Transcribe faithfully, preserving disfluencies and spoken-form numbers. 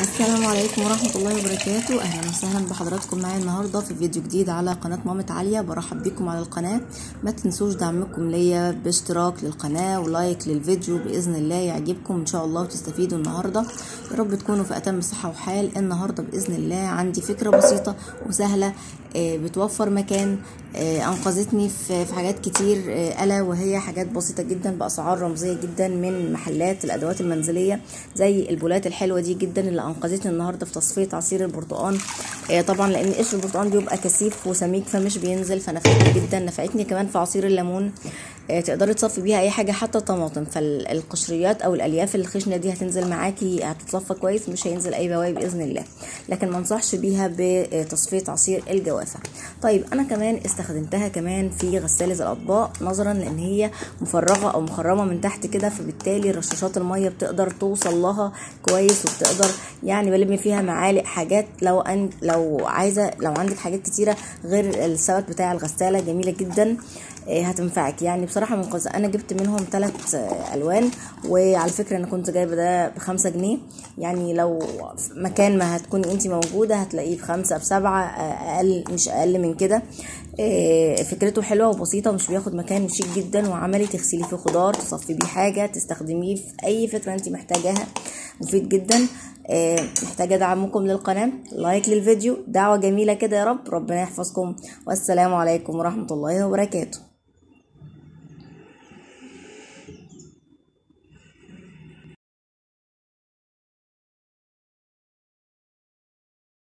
السلام عليكم ورحمة الله وبركاته. أهلا وسهلا بحضراتكم معايا النهاردة في فيديو جديد على قناة مامة عليا. برحب بكم على القناة. ما تنسوش دعمكم ليا باشتراك للقناة ولايك للفيديو، بإذن الله يعجبكم إن شاء الله وتستفيدوا النهاردة. يا رب تكونوا في أتم صحة وحال. النهاردة بإذن الله عندي فكرة بسيطة وسهلة بتوفر مكان، أنقذتني في حاجات كتير، ألا وهي حاجات بسيطة جدا بأسعار رمزية جدا من محلات الأدوات المنزلية، زي البولات الحلوة دي جدا اللي أنقذتني النهاردة في تصفية عصير البرتقال. طبعا لأن قشر البرتقال بيبقى كثيف وسميك فمش بينزل، فنفعتني جدا. نفعتني كمان في عصير الليمون، تقدري تصفي بيها اي حاجه حتى الطماطم، فالقشريات او الالياف الخشنه دي هتنزل معاكي، هتتصفى كويس، مش هينزل اي بواقي باذن الله. لكن ما انصحش بيها بتصفيه عصير الجوافه. طيب انا كمان استخدمتها كمان في غساله الاطباق، نظرا لان هي مفرغه او مخرمه من تحت كده، فبالتالي رشاشات الميه بتقدر توصل لها كويس، وبتقدر يعني بلم فيها معالق حاجات. لو أن لو عايزه لو عندك حاجات كتيره غير الثبت بتاع الغساله، جميله جدا هتنفعك يعني بصراحه منقذه. انا جبت منهم ثلاث الوان، وعلى فكره انا كنت جايبه ده بخمسة جنيه، يعني لو مكان ما هتكوني انت موجوده هتلاقيه بخمسة بسبعة، اقل مش اقل من كده. فكرته حلوه وبسيطه، مش بياخد مكان، وشيك جدا وعملي. تغسلي فيه خضار، تصفي بيه حاجه، تستخدميه في اي فكره انت محتاجاها، مفيد جدا. محتاجه دعمكم للقناه، لايك للفيديو، دعوه جميله كده. يا رب ربنا يحفظكم، والسلام عليكم ورحمه الله وبركاته.